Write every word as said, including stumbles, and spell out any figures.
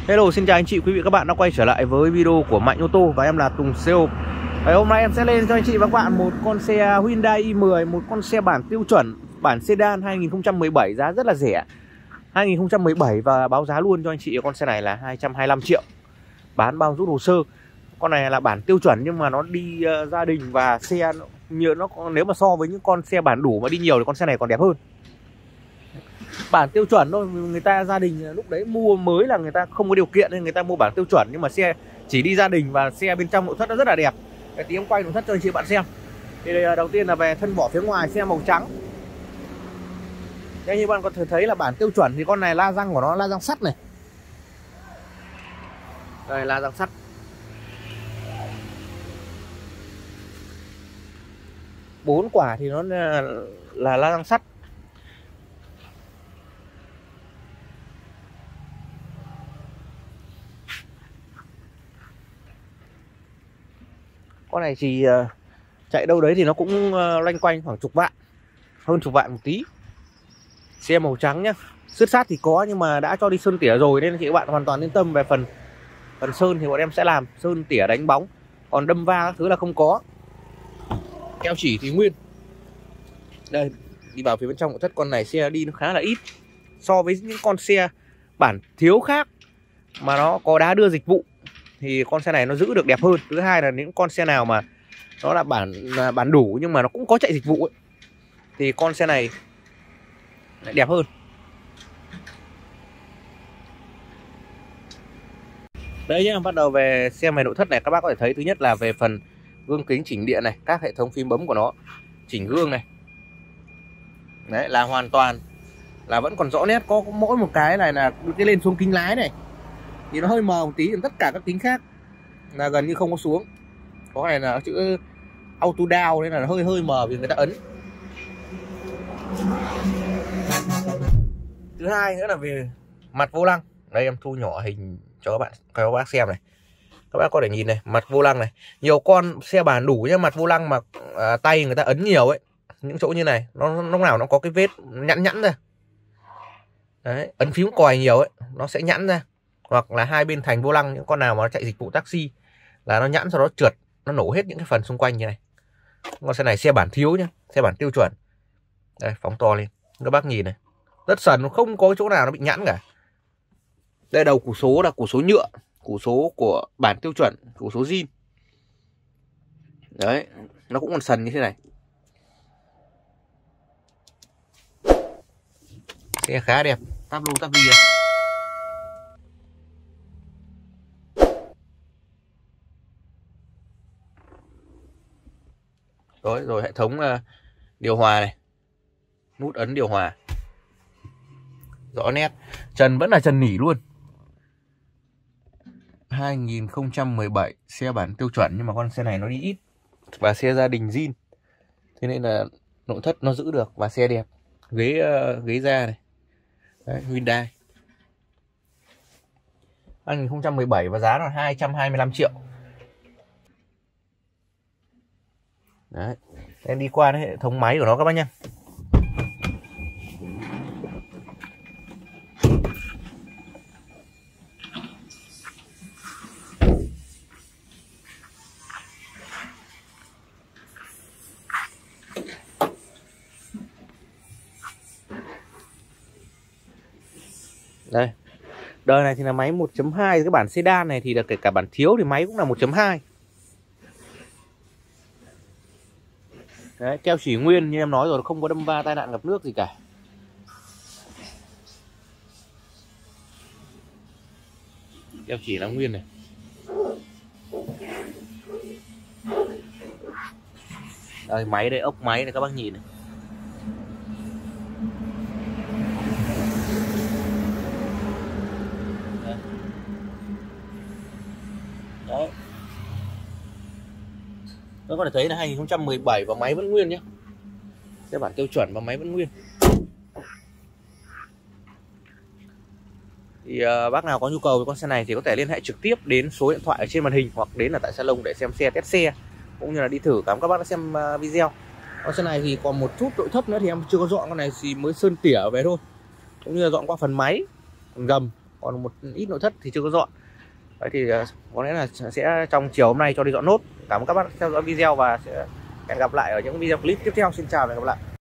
Hello, xin chào anh chị, quý vị các bạn đã quay trở lại với video của Mạnh Ô Tô và em là Tùng xe ôm. Và hôm nay em sẽ lên cho anh chị và các bạn một con xe Hyundai i mười, một con xe bản tiêu chuẩn, bản sedan hai nghìn không trăm mười bảy, giá rất là rẻ. hai nghìn không trăm mười bảy và báo giá luôn cho anh chị con xe này là hai trăm hai mươi lăm triệu. Bán bao rút hồ sơ. Con này là bản tiêu chuẩn nhưng mà nó đi uh, gia đình và xe như nó nếu mà so với những con xe bản đủ mà đi nhiều thì con xe này còn đẹp hơn. Bản tiêu chuẩn thôi, người ta gia đình lúc đấy mua mới là người ta không có điều kiện nên người ta mua bản tiêu chuẩn, nhưng mà xe chỉ đi gia đình và xe bên trong nội thất nó rất là đẹp. Để tí em quay nội thất cho anh chị bạn xem. Thì đây, đầu tiên là về thân vỏ phía ngoài, xe màu trắng. Đây, như bạn có thể thấy là bản tiêu chuẩn thì con này la răng của nó la răng sắt này. Đây la răng sắt. Bốn quả thì nó là, là la răng sắt. Con này chỉ uh, chạy đâu đấy thì nó cũng uh, loanh quanh khoảng chục vạn, hơn chục vạn một tí. Xe màu trắng nhá. Xước sát thì có nhưng mà đã cho đi sơn tỉa rồi nên chị các bạn hoàn toàn yên tâm về phần phần sơn thì bọn em sẽ làm sơn tỉa đánh bóng, còn đâm va các thứ là không có. Keo chỉ thì nguyên. Đây, đi vào phía bên trong nội thất, con này xe đi nó khá là ít so với những con xe bản thiếu khác mà nó có đá đưa dịch vụ thì con xe này nó giữ được đẹp hơn. Thứ hai là những con xe nào mà nó là bản là bản đủ nhưng mà nó cũng có chạy dịch vụ ấy, thì con xe này lại đẹp hơn. Đấy nhá, bắt đầu về xem về nội thất này, các bác có thể thấy thứ nhất là về phần gương kính chỉnh điện này, các hệ thống phím bấm của nó, chỉnh gương này. Đấy là hoàn toàn là vẫn còn rõ nét, có mỗi một cái này là cái lên xuống kính lái này thì nó hơi mờ một tí, tất cả các kính khác là gần như không có xuống. Có này là chữ auto down nên là hơi hơi mờ vì người ta ấn. Thứ hai nữa là về mặt vô lăng. Đây em thu nhỏ hình cho các bạn các bác xem này. Các bác có thể nhìn này, mặt vô lăng này. Nhiều con xe bản đủ nhá, mặt vô lăng mà à, tay người ta ấn nhiều ấy, những chỗ như này nó lúc nào nó có cái vết nhẵn nhẵn ra. Đấy, ấn phím còi nhiều ấy, nó sẽ nhẵn ra. Hoặc là hai bên thành vô lăng, những con nào mà nó chạy dịch vụ taxi là nó nhẵn, sau đó trượt, nó nổ hết những cái phần xung quanh như này. Con xe này xe bản thiếu nhá, xe bản tiêu chuẩn. Đây, phóng to lên các bác nhìn này, rất sần, nó không có chỗ nào nó bị nhẵn cả. Đây, đầu củ số là củ số nhựa, củ số của bản tiêu chuẩn, củ số zin. Đấy, nó cũng còn sần như thế này. Xe khá đẹp, tắp lu tắp vi này. Rồi, rồi hệ thống uh, điều hòa này, nút ấn điều hòa rõ nét. Trần vẫn là trần nỉ luôn. Hai nghìn không trăm mười bảy, xe bản tiêu chuẩn nhưng mà con xe này nó đi ít và xe gia đình zin, thế nên là nội thất nó giữ được và xe đẹp. Ghế uh, ghế da này. Đấy, Hyundai hai nghìn không trăm mười bảy và giá là hai trăm hai mươi lăm triệu. Đấy, em đi qua hệ thống máy của nó các bác nhá. Đây, đời này thì là máy một chấm hai, cái bản sedan này thì là kể cả bản thiếu thì máy cũng là một chấm hai. Đấy, keo chỉ nguyên như em nói rồi, không có đâm va tai nạn ngập nước gì cả. Keo chỉ là nguyên này. Đây, máy đây, ốc máy này các bác nhìn này. Đấy. Đấy. Các có thể thấy là hai nghìn không trăm mười bảy và máy vẫn nguyên nhé. Xe bản tiêu chuẩn và máy vẫn nguyên. Thì uh, bác nào có nhu cầu với con xe này thì có thể liên hệ trực tiếp đến số điện thoại ở trên màn hình hoặc đến là tại salon để xem xe, test xe cũng như là đi thử. Cảm ơn các bác đã xem uh, video. Con xe này thì còn một chút nội thất nữa thì em chưa có dọn, con này thì mới sơn tỉa về thôi, cũng như là dọn qua phần máy, phần gầm. còn một ít nội thất thì chưa có dọn. Đấy thì có lẽ là sẽ trong chiều hôm nay cho đi dọn nốt. Cảm ơn các bác theo dõi video và sẽ hẹn gặp lại ở những video clip tiếp theo. Xin chào và hẹn gặp lại.